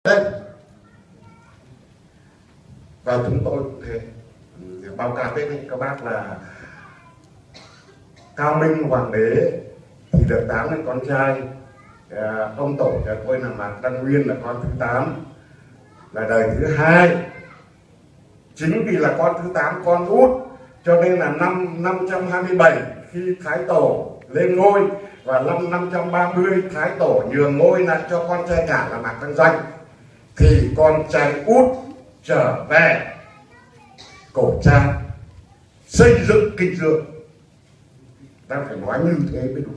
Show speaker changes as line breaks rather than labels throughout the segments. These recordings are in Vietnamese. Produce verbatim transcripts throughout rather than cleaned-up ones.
Đây. Và chúng tôi cũng thế, báo cáo với các bác là Cao Minh Hoàng đế thì được tám người con trai, ông tổ nhà tôi là Mạc Đăng Nguyên là con thứ tám, là đời thứ hai. Chính vì là con thứ tám, con út, cho nên là năm năm trăm hai mươi bảy khi Thái Tổ lên ngôi và năm năm trăm ba mươi Thái Tổ nhường ngôi lại cho con trai cả là Mạc Đăng Doanh, thì con trai út trở về Cổ Trang xây dựng Kinh Dương. Ta phải nói như thế mới đúng.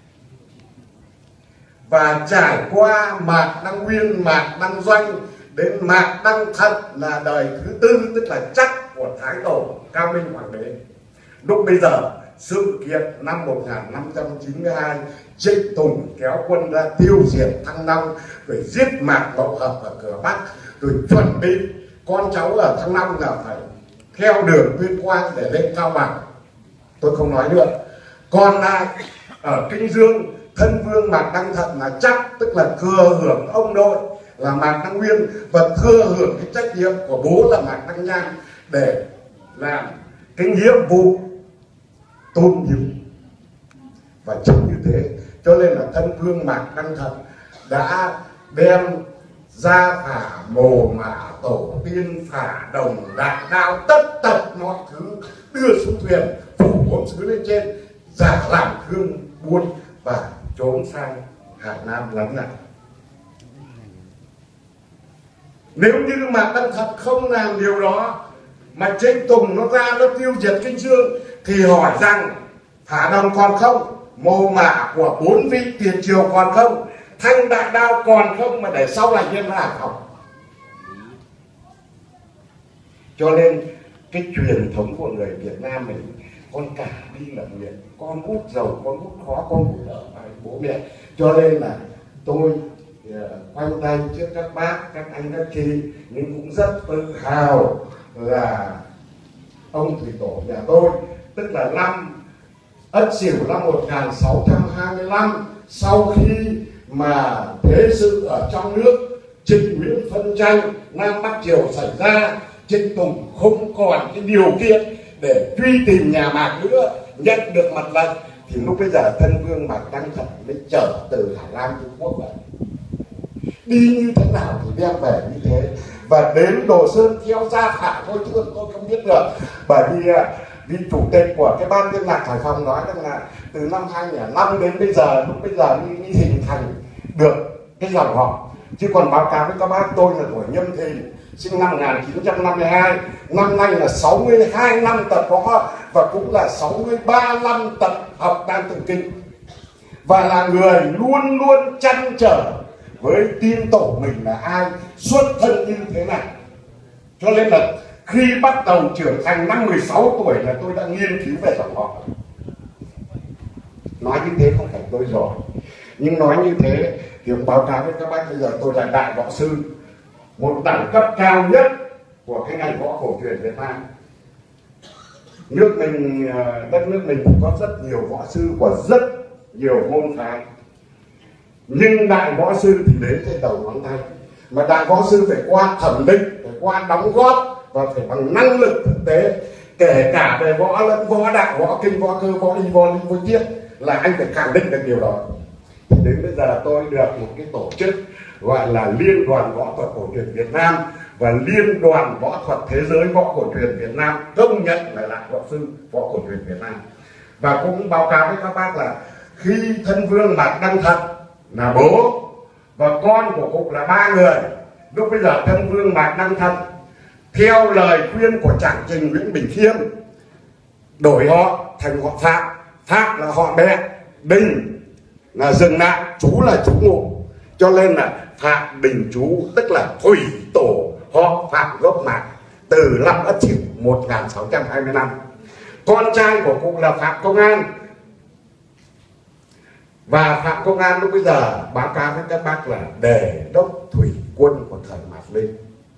Và trải qua Mạc Đăng Nguyên, Mạc Đăng Doanh đến Mạc Đăng Thận là đời thứ tư, tức là chắc của Thái Tổ Cao Minh Hoàng đế. Lúc bây giờ sự kiện năm một nghìn năm trăm chín mươi hai, Trịnh Tùng kéo quân ra tiêu diệt Thăng Long, rồi giết Mạc Mậu Hợp ở cửa Bắc, rồi chuẩn bị con cháu ở Thăng Long là phải theo đường Tuyên Quang để lên Cao Bằng. Tôi không nói nữa. Còn lại ở Kinh Dương, thân vương Mạc Đăng Thận là chắc, tức là thừa hưởng ông nội là Mạc Đăng Nguyên và thừa hưởng cái trách nhiệm của bố là Mạc Đăng Nham để làm cái nhiệm vụ tôn nghiêm. Và chính như thế cho nên là thân vương Mạc Đăng Thận đã đem ra phả mồ mả tổ tiên, phả đồng đại đao, tất tật mọi thứ đưa xuống thuyền, phủ bốn xứ lên trên, giả làm thương buôn và trốn sang Hà Nam lánh nạn. Nếu như Mạc Đăng Thận không làm điều đó mà Trịnh Tùng nó ra nó tiêu diệt Kinh Dương thì hỏi rằng phả đồng còn không, mồ mả của bốn vị tiền triều còn không, thanh đại đao còn không, mà để sau này nhân là không. Cho nên cái truyền thống của người Việt Nam mình, con cả đi lập nghiệp, con út giàu, con út khó, con út ở bài bố mẹ. Cho nên là tôi uh, quanh tay trước các bác, các anh, các chị, nhưng cũng rất tự hào là ông thủy tổ nhà tôi, tức là năm Ất Sửu năm một nghìn sáu trăm hai mươi lăm, sau khi mà thế sự ở trong nước Trịnh Nguyễn phân tranh, Nam Bắc Triều xảy ra, Trịnh Tùng không còn cái điều kiện để truy tìm nhà Mạc nữa, nhận được mật lệnh, thì lúc bây giờ thân vương Mạc Đăng Thận mới trở từ Hà Nam Trung Quốc về. Đi như thế nào thì đem về như thế. Và đến Đồ Sơn theo gia phả thôi chứ tôi không biết được. Bởi vì vị chủ tịch của cái ban liên lạc Hải Phòng nói rằng là từ năm hai nghìn không trăm lẻ năm đến bây giờ, lúc bây giờ mới hình thành được cái dòng họ. Chứ còn báo cáo với các bác, tôi là tuổi Nhâm Thìn, sinh năm một nghìn chín trăm năm mươi hai, năm nay là sáu mươi hai năm tập võ và cũng là sáu mươi ba năm tập học Đan Tự Kinh, và là người luôn luôn trăn trở với tiên tổ mình là ai, xuất thân như thế này. Cho nên là khi bắt đầu trưởng thành năm mười sáu tuổi là tôi đã nghiên cứu về dòng họ. Nói như thế không phải tôi giỏi, nhưng nói như thế thì báo cáo với các bác, bây giờ tôi là đại võ sư, một đẳng cấp cao nhất của cái ngành võ cổ truyền Việt Nam. Nước mình, đất nước mình có rất nhiều võ sư của rất nhiều môn phái, nhưng đại võ sư thì đến trên đầu ngón tay. Mà đại võ sư phải qua thẩm định, phải qua đóng góp và phải bằng năng lực thực tế, kể cả về võ lẫn võ đạo, võ kinh, võ cơ, võ y, võ linh, võ chiết, là anh phải khẳng định được điều đó. Thì đến bây giờ tôi được một cái tổ chức gọi là Liên đoàn Võ thuật cổ truyền Việt Nam và Liên đoàn Võ thuật Thế giới Võ cổ truyền Việt Nam công nhận là đại võ sư võ cổ truyền Việt Nam. Và cũng báo cáo với các bác là khi thân vương Mạc Đăng Thận là bố và con của cụ là ba người, lúc bây giờ thân vương Mạc Đăng Thận theo lời khuyên của Trảng Trình Nguyễn Bình Khiêm đổi họ thành họ Phạm. Phạm là họ mẹ, Đình là dừng lại, chú là chú ngụ, cho nên là Phạm Đình chú, tức là thủy tổ họ Phạm gốc Mạc từ năm Ất Sửu một nghìn sáu trăm hai mươi lăm. Con trai của cụ là Phạm Công An, và Phạm Công An lúc bây giờ báo cáo với các bác là đề đốc thủy quân của thời Mạc Linh.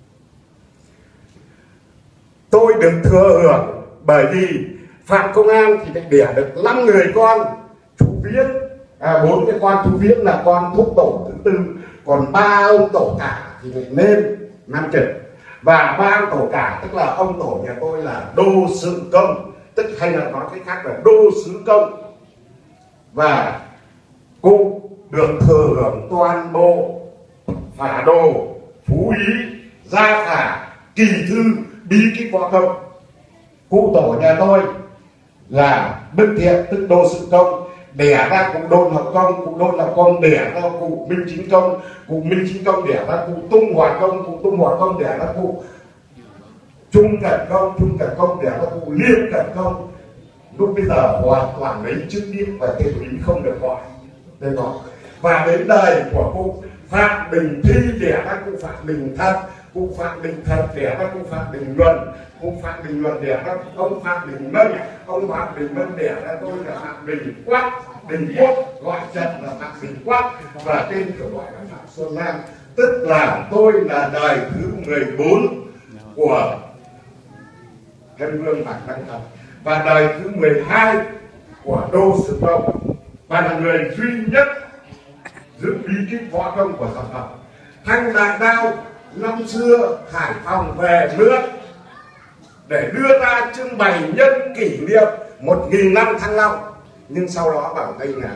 Tôi được thừa hưởng bởi vì Phạm Công An thì đã đẻ được năm người con, chú Viễn, à, bốn cái con chú Viễn là con thúc tổ thứ tư, còn ba ông tổ cả thì nên năm trực. Và ba ông tổ cả tức là ông tổ nhà tôi là đô sự công, tức hay là nói cách khác là đô sứ công, và cụ được thừa hưởng toàn bộ phả đồ, phú ý, gia phả, kỳ thư, bí kíp võ công. Cụ tổ nhà tôi là Đức Thiện tức đô sự công, đẻ ra cụ Đôn Hợp Công, cụ Đôn Hợp Công đẻ ra cụ Minh Chính Công, cụ Minh Chính Công đẻ ra cụ Tung Hòa Công, cụ Tung Hòa Công đẻ ra cụ Trung Cẩn Công, Trung Cẩn Công đẻ ra cụ Liên Cẩn Công. Lúc bây giờ hoàn toàn lấy chữ điếc và tên ý không được gọi đây gọi. Và đến đời của cụ Phạm Đình Thi đẻ ra cụ Phạm Đình Thật, cụ Phạm Đình Thật đẻ ra cụ Phạm Đình Luân, cụ Phạm Đình Luân đẻ ra ông Phạm Đình Mân, ông Phạm Đình Mân đẻ ra tôi là Phạm Đình Quát, Đình Quốc gọi chân là Phạm Đình Quát, và tên của gọi là Phạm Xuân Lan. Tức là tôi là đời thứ mười bốn của Thân Vương Mạc Đăng Thật và đời thứ mười hai của Đô Sự Công, và là người duy nhất giữ bí kíp võ công của dòng tộc. Thanh Đại Đao năm xưa Hải Phòng về nước để đưa ra trưng bày nhân kỷ niệm một nghìn năm Thăng Long, nhưng sau đó bảo đây là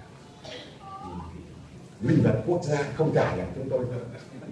linh vật quốc gia không trả lại chúng tôi nữa.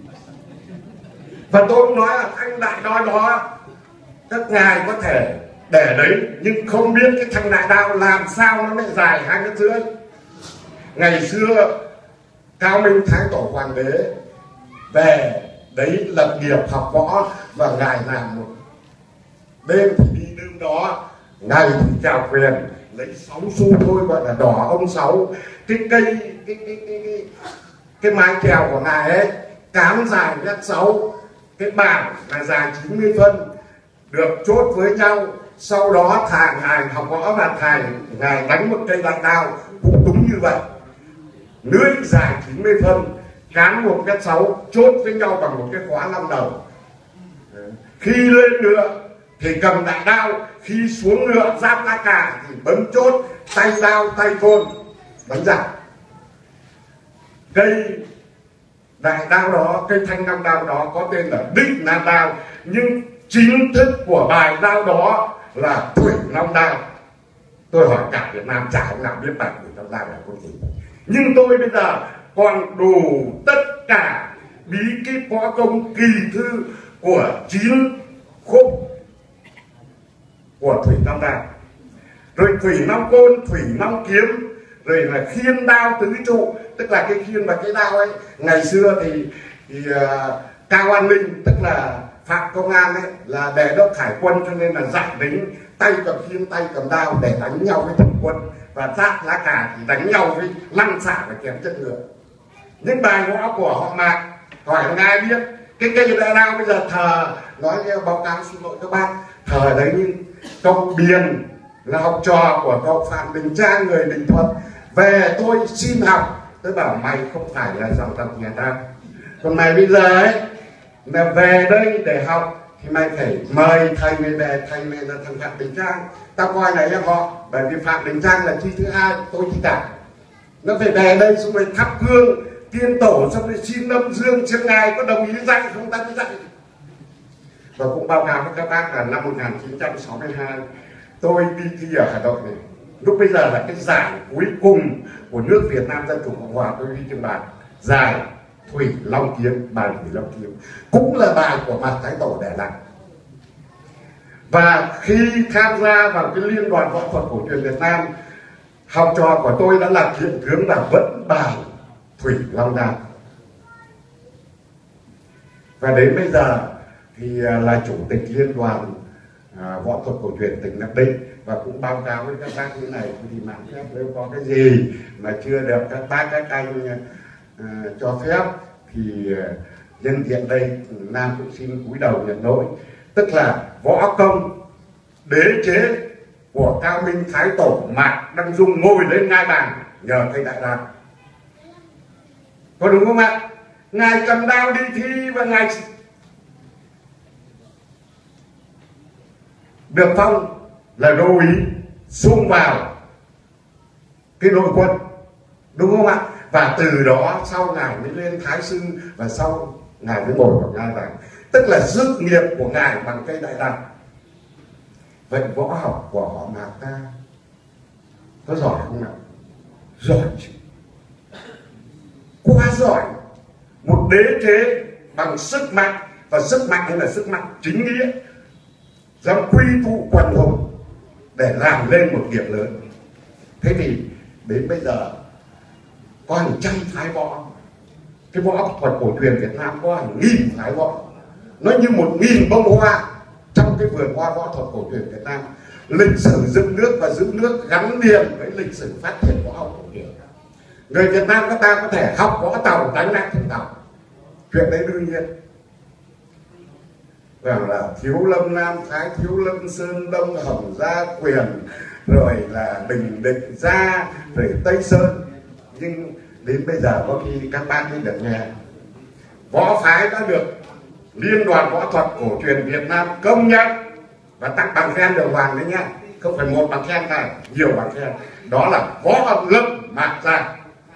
Và tôi cũng nói là Thanh Đại Đao đó các ngài có thể để đấy, nhưng không biết cái Thanh Đại Đao làm sao nó lại dài hai mét rưỡi. Ngày xưa Cao Minh Thái Tổ Hoàng đế về đấy lập nghiệp học võ, và ngài làm một đêm thì đi đêm đó, ngày thì chào quyền, lấy sáu xu thôi gọi là đỏ ông sáu. Cái cây cái cái cái cái, cái mái chèo của ngài ấy cám dài mét sáu, cái bảng là dài chín mươi phân, được chốt với nhau. Sau đó thả ngài học võ và thầy ngài đánh một cây đại đao cũng đúng như vậy, lưỡi dài chín mươi phân, cán một mét sáu, chốt với nhau bằng một cái khóa năm đầu. Khi lên ngựa thì cầm đại đao, khi xuống ngựa giáp lá cà thì bấm chốt, tay đao tay côn đánh giặc. Cây đại đao đó, cây thanh năm đao đó có tên là Đích Nam Đao, nhưng chính thức của bài đao đó là Thủy Long Đao. Tôi hỏi cả Việt Nam chả ông nào biết bài Thủy Long Đao là con gì, nhưng tôi bây giờ còn đủ tất cả bí kíp võ công kỳ thư của chín khúc của Thủy Long Đao, rồi Thủy Long Côn, Thủy Long Kiếm, rồi là khiên đao tứ trụ, tức là cái khiên và cái đao ấy. Ngày xưa thì, thì uh, Cao An Ninh tức là Phạm Công An ấy là đề đốc hải quân, cho nên là dạy lính tay cầm khiên tay cầm đao để đánh nhau với thủy quân, và giáp lá cà thì đánh nhau với lăng xả và kèm chất ngựa. Những bài võ của họ Mạc hỏi là ai biết cái cây đại đao bây giờ thờ, nói báo cáo xin lỗi các bác, thờ đấy nhưng cậu Biền là học trò của cậu Phạm Đình Trang người Bình Thuận về tôi xin học, tôi bảo mày không phải là dòng tộc nhà ta, còn mày bây giờ ấy là về đây để học thì mày phải mời thầy mày về, thầy mày là thằng Phạm Đình Trang, tao coi này em họ, bởi vì Phạm Đình Trang là chi thứ hai, tôi chi cả, nó phải về đây xong rồi thắp hương tiên tổ, xong rồi xin âm dương xem ngài có đồng ý dạy không, ta mới dạy. Và cũng báo cáo với các bác là năm một nghìn chín trăm sáu mươi hai tôi đi thi ở Hà Nội này, lúc bây giờ là cái giải cuối cùng của nước Việt Nam Dân Chủ Cộng Hòa, tôi đi trưng bày giải Thủy Long Kiếm, bài Thủy Long Kiếm cũng là bài của Mạc Thái Tổ để lại. Và khi tham gia vào cái liên đoàn võ thuật cổ truyền Việt Nam, học trò của tôi đã làm hiện tướng là vẫn bài Thủy Long Đao. Và đến bây giờ thì là chủ tịch liên đoàn à, võ thuật cổ truyền tỉnh Nam Định, và cũng báo cáo với các bác như này, thì mạng phép nếu có cái gì mà chưa được các bác các anh à, cho phép thì nhân tiện đây Nam cũng xin cúi đầu nhận lỗi. Tức là võ công đế chế của Cao Minh Thái Tổ Mạc Đăng Dung ngồi lên ngai bàn nhờ thầy đại đao, có đúng không ạ? Ngài cầm đao đi thi và ngài được phong là đô úy xung vào cái đội quân, đúng không ạ? Và từ đó sau ngài mới lên thái sư, và sau ngài mới ngồi vào ngai vàng, tức là sự nghiệp của ngài bằng cây đại đằng. Vậy võ học của họ Mạc ta có giỏi không nào? Giỏi chứ, quá giỏi. Một đế chế bằng sức mạnh, và sức mạnh hay là sức mạnh chính nghĩa, dám quy tụ quần hùng để làm lên một nghiệp lớn. Thế thì đến bây giờ có hàng trăm phái võ, cái võ thuật cổ truyền Việt Nam có hàng nghìn phái võ, nó như một nghìn bông hoa trong cái vườn hoa võ thuật cổ truyền Việt Nam. Lịch sử dựng nước và giữ nước gắn liền với lịch sử phát triển võ học cổ truyền. Người Việt Nam chúng ta có thể học võ tàu, đánh nát thuyền tàu, chuyện đấy đương nhiên. Rằng là Thiếu Lâm Nam Thái, Thiếu Lâm Sơn Đông, Hồng Gia Quyền, rồi là Bình Định Gia, rồi Tây Sơn. Nhưng đến bây giờ có khi các bác mới được nghe võ phái đã được Liên đoàn Võ thuật Cổ truyền Việt Nam công nhận và tặng bằng khen đường hoàng đấy nhá, không phải một bằng khen này, nhiều bằng khen. Đó là Võ Lâm Mạc Gia,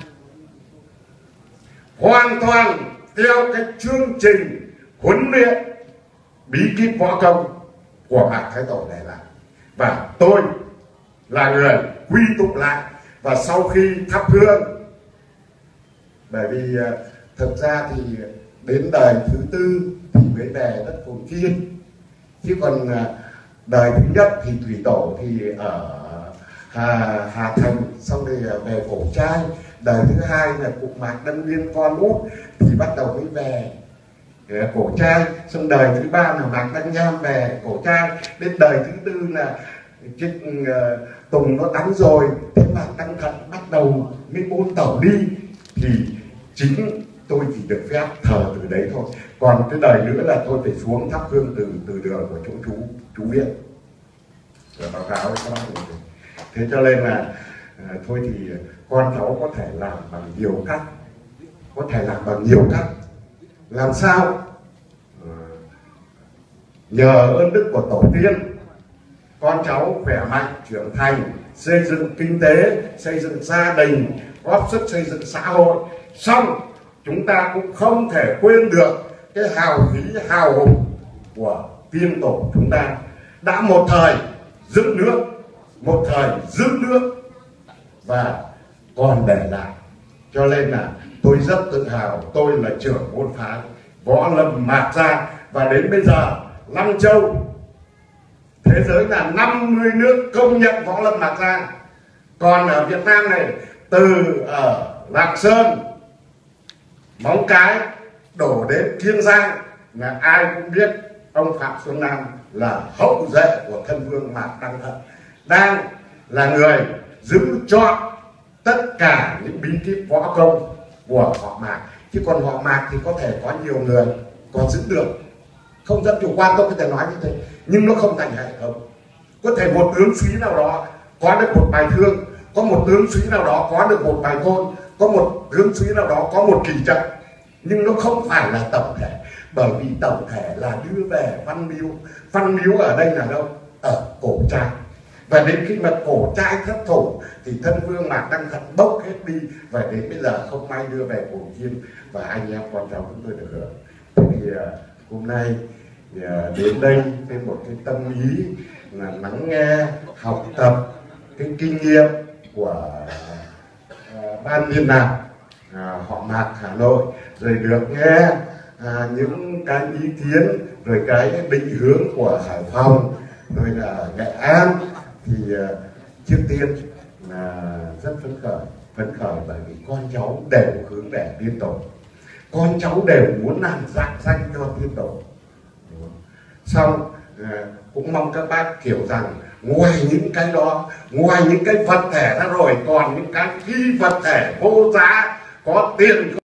hoàn toàn theo cái chương trình huấn luyện bí kíp võ công của Mạc Thái Tổ để lại. Và tôi là người quy tụ lại. Và sau khi thắp hương, bởi vì thực ra thì đến đời thứ tư thì mới về đất Cồn Chiên, chứ còn đời thứ nhất thì Thủy Tổ thì ở Hà, Hà Thành, xong rồi về Cổ Trai. Đời thứ hai là cụ Mạc Đăng Nguyên con út thì bắt đầu mới về Cổ Trai. Xong đời thứ ba là Mạc Đăng Nham về Cổ Trai. Đến đời thứ tư là Trịnh uh, Tùng nó đánh rồi, thế Mạc Đăng Thận bắt đầu mới bốn tẩu đi. Thì chính tôi chỉ được phép thờ từ đấy thôi. Còn cái đời nữa là tôi phải xuống thắp hương từ từ đường của chỗ chú chú Viện và báo cáo với các bác. Thế cho nên là uh, thôi thì con cháu có thể làm bằng nhiều cách, có thể làm bằng nhiều cách. Làm sao uh, nhờ ơn đức của tổ tiên, con cháu khỏe mạnh trưởng thành, xây dựng kinh tế, xây dựng gia đình, góp sức xây dựng xã hội. Xong chúng ta cũng không thể quên được cái hào khí hào hùng của tiên tổ chúng ta đã một thời dựng nước, một thời giữ nước và còn để lại. Cho nên là tôi rất tự hào, tôi là trưởng môn phái Võ Lâm Mạc Gia. Và đến bây giờ năm châu thế giới là năm mươi nước công nhận Võ Lâm Mạc Gia. Còn ở Việt Nam này, từ ở Lạng Sơn, Móng Cái đổ đến Kiên Giang là ai cũng biết ông Phạm Xuân Nam là hậu duệ của thân vương Mạc Đăng Thận, đang là người giữ chọn tất cả những bí kíp võ công của họ Mạc. Chứ còn họ Mạc thì có thể có nhiều người còn giữ được, không rất chủ quan, tôi có thể nói như thế, nhưng nó không thành hệ thống. Có thể một tướng sĩ nào đó có được một bài thương, có một tướng sĩ nào đó có được một bài thôn, có một tướng sĩ nào đó có một kỳ trận, nhưng nó không phải là tổng thể. Bởi vì tổng thể là đưa về Văn Miếu. Văn Miếu ở đây là đâu? Ở Cổ Trai. Và đến khi mà Cổ Trai thất thủ thì thân vương Mạc Đăng Thận bốc hết đi, và đến bây giờ không may đưa về Cồn Chiên và anh em con cháu chúng tôi được hưởng. Thì hôm nay đến đây với một cái tâm ý là lắng nghe, học tập cái kinh nghiệm của uh, ban liên lạc uh, họ Mạc Hà Nội, rồi được nghe uh, những cái ý kiến, rồi cái định hướng của Hải Phòng, rồi là Nghệ An. Thì uh, trước tiên là rất phấn khởi, phấn khởi bởi vì con cháu đều hướng về tiên tổ, con cháu đều muốn làm dạng danh cho tiên tổ. Xong uh, cũng mong các bác hiểu rằng ngoài những cái đó, ngoài những cái vật thể ra rồi, còn những cái phi vật thể vô giá, có tiền